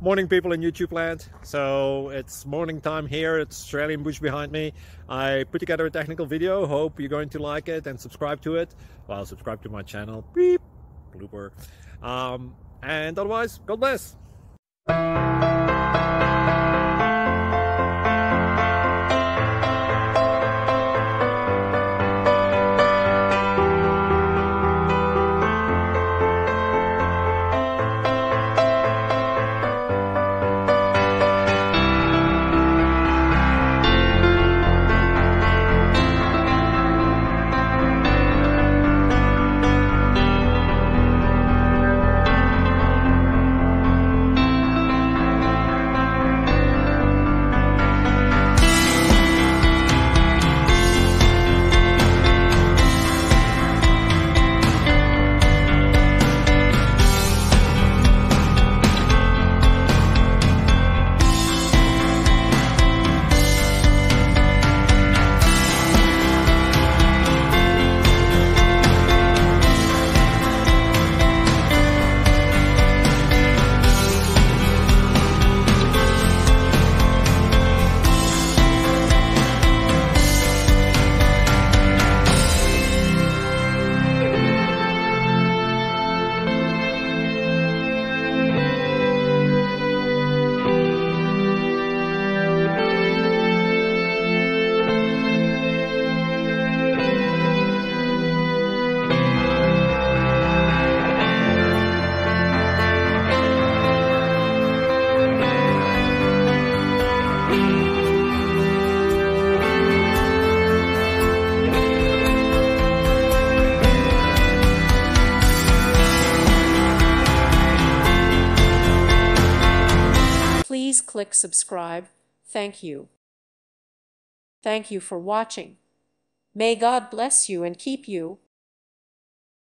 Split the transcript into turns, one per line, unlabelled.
Morning, people in YouTube land. So it's morning time here. It's Australian bush behind me. I put together a technical video. Hope you're going to like it and subscribe to it. Well, subscribe to my channel. Beep. Blooper. And otherwise, God bless.
Please click subscribe. Thank you. Thank you for watching. May God bless you and keep you.